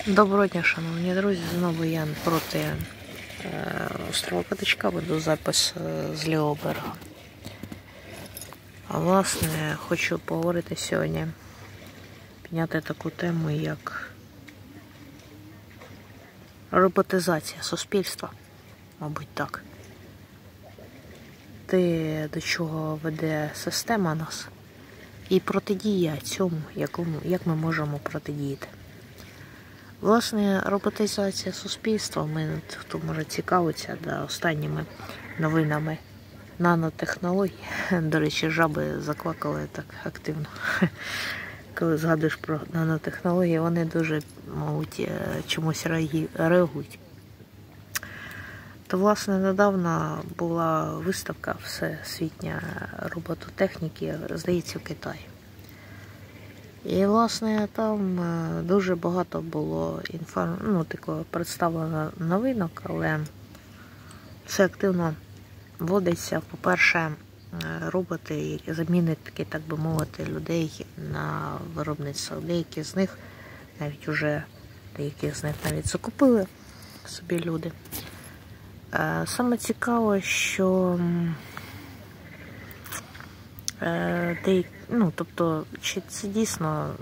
Доброго дня, шановні друзі, знову я проти острова Катичка веду запис з лівого берега. А власне, хочу поговорити сьогодні, підняти таку тему, як роботизація суспільства, мабуть так. Те, до чого веде система нас, і протидія цьому, як ми можемо протидіяти. Власне, роботизація суспільства, хто може цікавитися останніми новинами нанотехнологій. До речі, жаби заквакали так активно. Коли згадуєш про нанотехнології, вони дуже, мабуть, чомусь реагують. То, власне, недавно була виставка всесвітня робототехніки, здається, в Китаї. І, власне, там дуже багато було представлено новинок, але це активно вводиться. По-перше, роботи, які замінять таки, так би мовити, людей на виробництво. Деякі з них навіть закупили собі люди. Саме цікаво, що чи це дійсно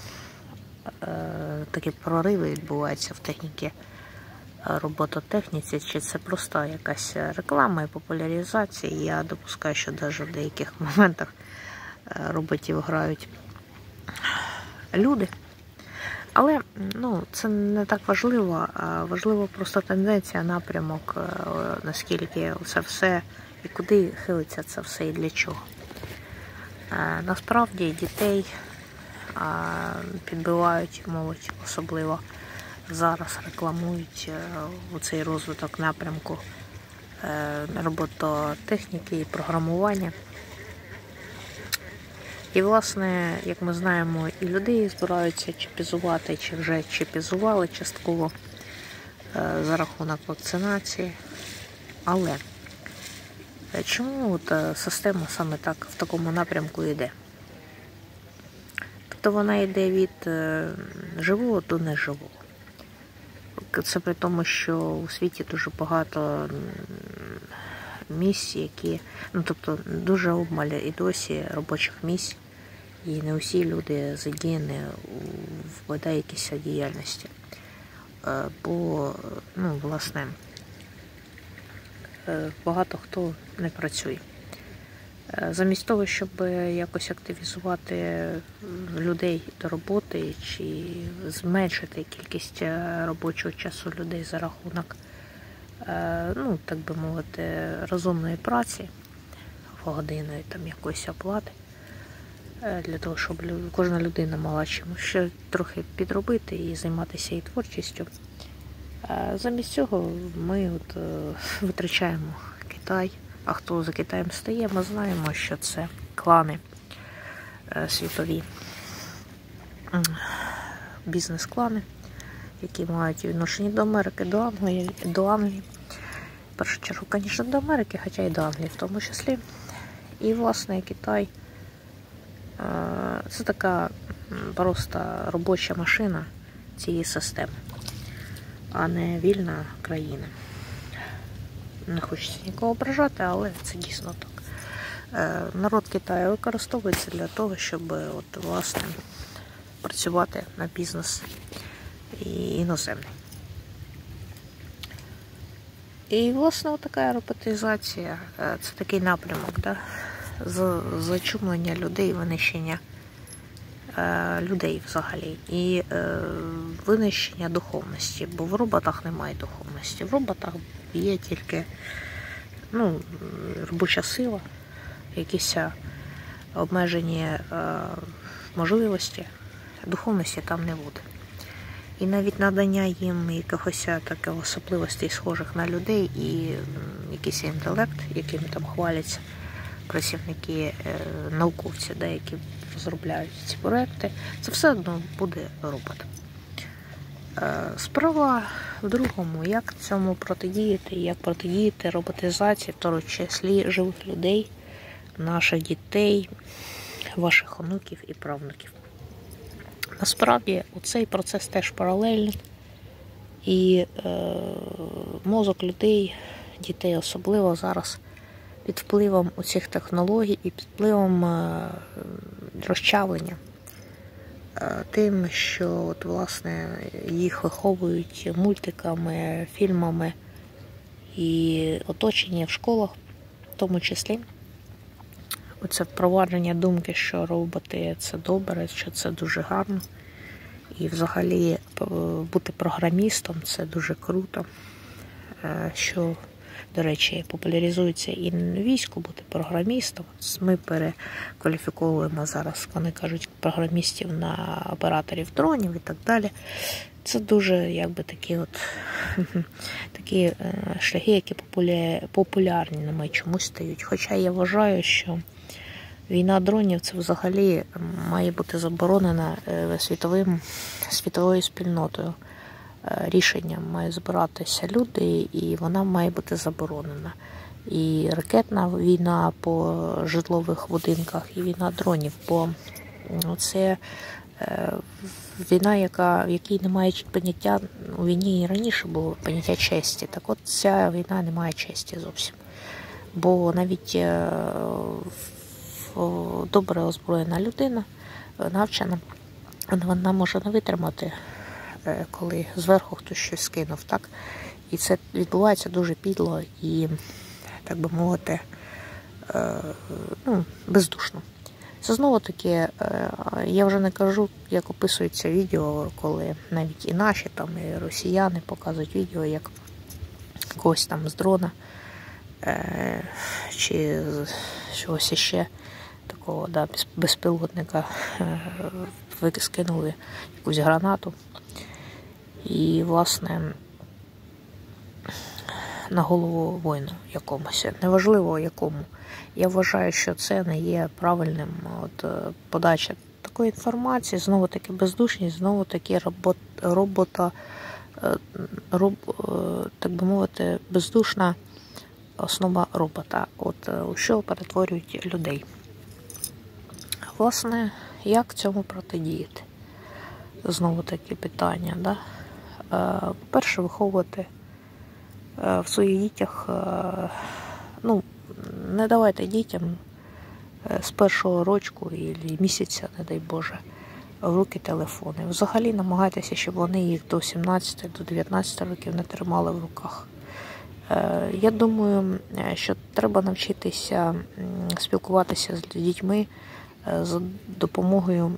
такі прориви відбуваються в техніці, робототехніці, чи це просто якась реклама і популяризація. Я допускаю, що навіть в деяких моментах роботів грають люди. Але це не так важливо, а важливо просто тенденція, напрямок, наскільки це все, і куди хилиться це все і для чого. Насправді дітей підбивають, молодь особливо зараз рекламують цей розвиток напрямку робототехніки і програмування. І, власне, як ми знаємо, і людей збираються чіпізувати, чи вже чіпізували частково за рахунок вакцинації. Але чому система саме так в такому напрямку йде? Тобто вона йде від живого до неживого. Це при тому, що у світі дуже багато місць, які, дуже обмаль і досі робочих місць, і не усі люди задіяні в бодай якійсь діяльності. Бо, власне, багато хто не працює. Замість того, щоб якось активізувати людей до роботи чи зменшити кількість робочого часу людей за рахунок, так би мовити, розумної праці, годинної якоїсь оплати, для того, щоб кожна людина мала чимось ще трохи підробити і займатися і творчістю. Замість цього ми витрачаємо Китай. А хто за Китаєм стає, ми знаємо, що це клани світові, бізнес-клани, які мають відношення до Америки, до Англії. В першу чергу, звісно, до Америки, хоча й до Англії в тому числі. І, власне, Китай – це така просто робоча машина цієї системи, а не вільна країна. Не хочеться нікого ображати, але це дійсно так. Народ Китаю використовується для того, щоб власне працювати на бізнес іноземний. І, власне, така роботизація, це такий напрямок, зачумлення людей, винищення людей взагалі. І винищення духовності, бо в роботах немає духовності. В роботах є тільки робоча сила, якісь обмежені можливості, духовності там не буде. І навіть надання їм якихось таких особливостей, схожих на людей, і якийсь інтелект, яким там хваляться працівники, науковці, які розробляють ці проекти, це все одно буде робот. Справа в другому, як цьому протидіяти, як протидіяти роботизації, в тому числі живих людей, наших дітей, ваших онуків і правнуків. Насправді, цей процес теж паралельний. І мозок людей, дітей особливо зараз, під впливом цих технологій і під впливом розчавлення. Тим, що власне, їх виховують мультиками, фільмами і оточення в школах, в тому числі. Оце впровадження думки, що роботи – це добре, що це дуже гарно. І взагалі бути програмістом – це дуже круто, що, до речі, популяризується і на війську бути програмістом. Ми перекваліфіковуємо зараз, вони кажуть, програмістів на операторів дронів і так далі. Це дуже, такі шляхи, які популярні на мене чомусь стають. Хоча я вважаю, що війна дронів – це взагалі має бути заборонена світовою спільнотою. Рішенням мають збиратися люди, і вона має бути заборонена. І ракетна війна по житлових будинках, і війна дронів, бо це війна, в якій немає поняття, у війні і раніше було поняття честі. Так от ця війна не має честі зовсім. Бо навіть добре озброєна людина, навчена, вона може не витримати, коли зверху хтось щось скинув, так? І це відбувається дуже підло і, так би мовити, бездушно. Це знову-таки, я вже не кажу, як описується відео, коли навіть і наші, там, і росіяни показують відео, як когось там з дрона чи з чогось іще такого, да, безпілотника скинули якусь гранату. І, власне, на голову воїну якомусь. Неважливо якому. Я вважаю, що це не є правильним подача такої інформації. Знову-таки бездушність, знову-таки так би мовити, бездушна основа робота. У що перетворюють людей. Власне, як цьому протидіяти? Знову-таки питання, да? По-перше, виховувати в своїх дітях, не давайте дітям з першого рочку і місяця, не дай Боже, в руки телефони. Взагалі намагайтеся, щоб вони їх до 17, до 19 років не тримали в руках. Я думаю, що треба навчитися спілкуватися з дітьми за допомогою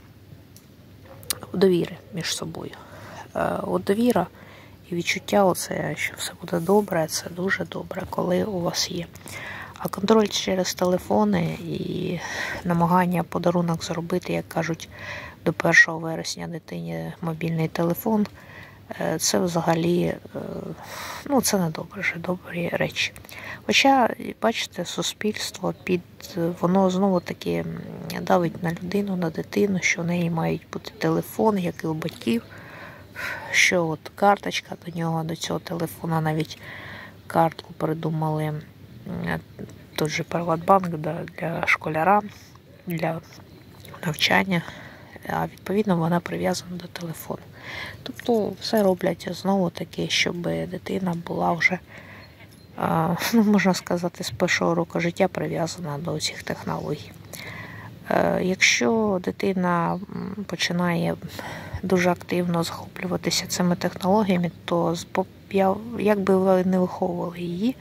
довіри між собою. Довіра і відчуття, що все буде добре, це дуже добре, коли у вас є. А контроль через телефони і намагання подарунок зробити, як кажуть, до 1 вересня дитині мобільний телефон, це взагалі, це не добрі речі. Хоча, бачите, суспільство воно знову-таки давить на людину, на дитину, що в неї мають бути телефон, як і у батьків, що карточка до цього телефона, навіть картку придумали, той же Приватбанк для школяра, для навчання, а відповідно вона прив'язана до телефону. Тобто все роблять знову-таки, щоб дитина була вже, можна сказати, з першого року життя прив'язана до цих технологій. Якщо дитина починає дуже активно захоплюватися цими технологіями, то як би ви не виховували її,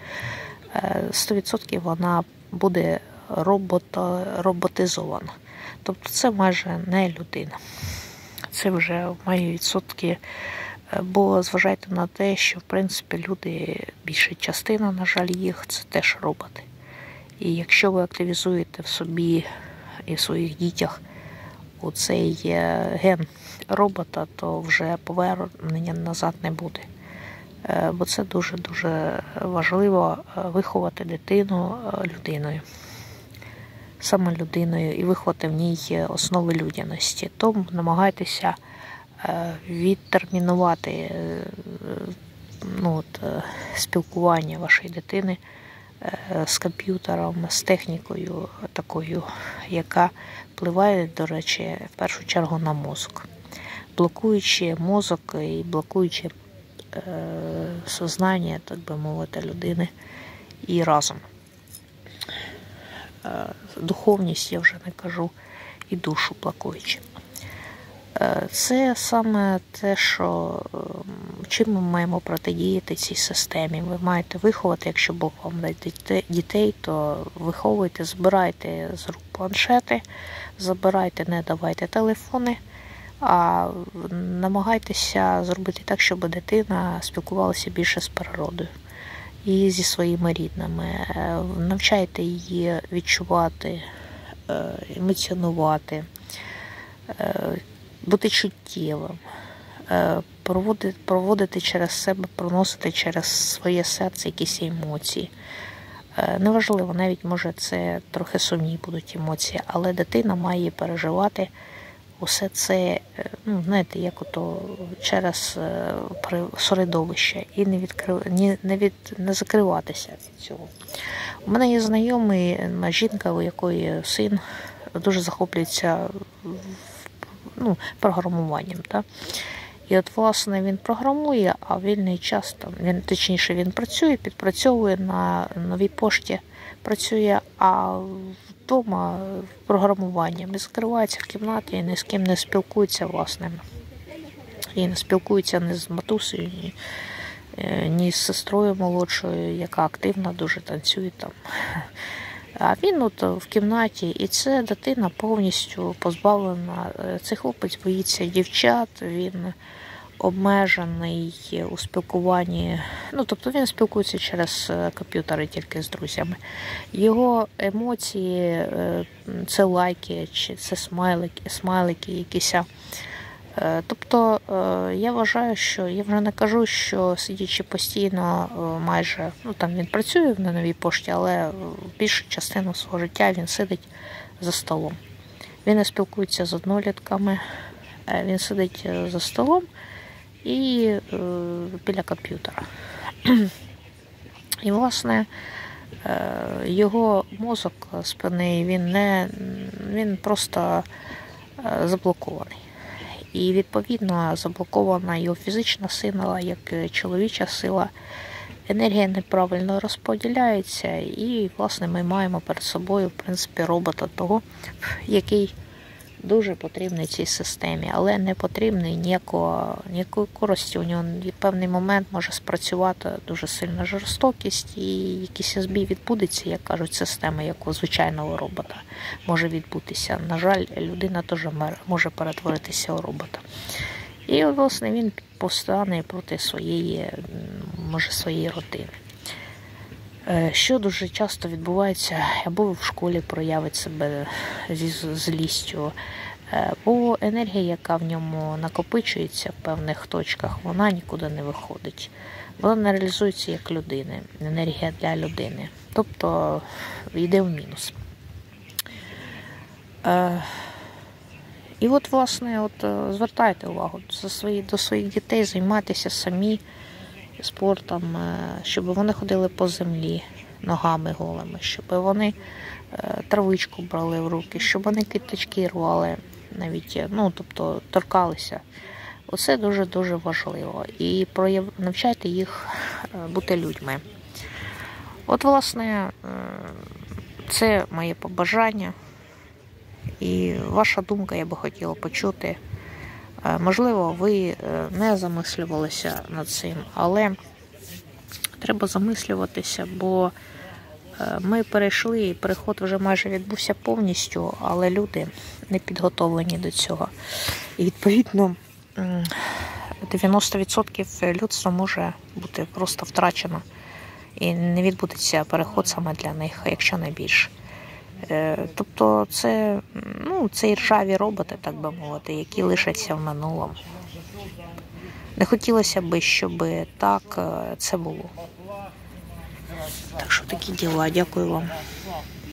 100% вона буде роботизована. Тобто це майже не людина. Це вже має відсотки, бо зважайте на те, що, в принципі, люди, більша частина, на жаль, їх, це теж роботи. І якщо ви активізуєте в собі і в своїх дітях оцей ген робота, то вже повернення назад не буде. Бо це дуже-дуже важливо виховати дитину людиною. Саме людиною і виховати в ній основи людяності. Тому намагайтеся відтермінувати спілкування вашої дитини з комп'ютером, з технікою такою, яка впливає, до речі, в першу чергу на мозок. блокуючи мозок і блокуючи сознання, так би мовити, людини і разом. Духовність, я вже не кажу, і душу блокуючи. Це саме те, що чим ми маємо протидіяти цій системі. Ви маєте виховати, якщо Бог вам дає дітей, то виховуйте, збирайте з рук планшети, забирайте, не давайте телефони, а намагайтеся зробити так, щоб дитина спілкувалася більше з природою і зі своїми рідними. Навчайте її відчувати, емоціонувати, бути чуттєвим, проводити через себе, проносити через своє серце якісь емоції. Неважливо, навіть, може, це трохи сумні будуть емоції, але дитина має переживати усе це, знаєте, як ото через середовище і не закриватися від цього. У мене є знайомий, жінка, у якої син дуже захоплюється програмуванням. Так? І от, власне, він програмує, а вільний час, він працює, підпрацьовує на новій пошті, працює, а вдома програмуванням. Не закривається в кімнаті і ні з ким не спілкується, власне. І не спілкується ні з матусею, ні з сестрою молодшою, яка активно дуже танцює там. А він от в кімнаті, і це дитина повністю позбавлена. Цей хлопець боїться дівчат, він обмежений у спілкуванні. Тобто він спілкується через комп'ютери тільки з друзями. Його емоції – це лайки, чи це смайлики якісь. Тобто я вважаю, що, я вже не кажу, що сидячи постійно майже, там він працює на новій пошті, але більшу частину свого життя він сидить за столом. Він не спілкується з однолітками, він сидить за столом і біля комп'ютера. І, власне, його мозок спинний, він просто заблокований. І, відповідно, заблокована його фізична сила, як чоловіча сила. Енергія неправильно розподіляється, і, власне, ми маємо перед собою, в принципі, робота того, який дуже потрібний цій системі, але не потрібний ніякої користі. У нього в певний момент може спрацювати дуже сильна жорстокість, і якийсь збій відбудеться, як кажуть, система, як у звичайного робота може відбутися. На жаль, людина теж може перетворитися у робота. І, власне, він повстане проти своєї родини. Що дуже часто відбувається, або в школі проявить себе зі злістю, бо енергія, яка в ньому накопичується в певних точках, вона нікуди не виходить. Вона не реалізується як людини, енергія для людини. Тобто йде в мінус. І от, власне, звертайте увагу до своїх дітей, займайтеся самі спортом, щоб вони ходили по землі ногами голими, щоб вони травичку брали в руки, щоб вони квіточки рвали, навіть, тобто торкалися. Оце дуже-дуже важливо. І навчайте їх бути людьми. От, власне, це моє побажання. І ваша думка я би хотіла почути. Можливо, ви не замислювалися над цим, але треба замислюватися, бо ми перейшли, і переход вже майже відбувся повністю, але люди не підготовлені до цього. І, відповідно, 90% людства може бути просто втрачено. І не відбудеться переход саме для них, якщо не більше. Тобто це ржаві роботи, так би мовити, які лишаться в минулому. Не хотілося б, щоб так це було. Так що такі діла. Дякую вам.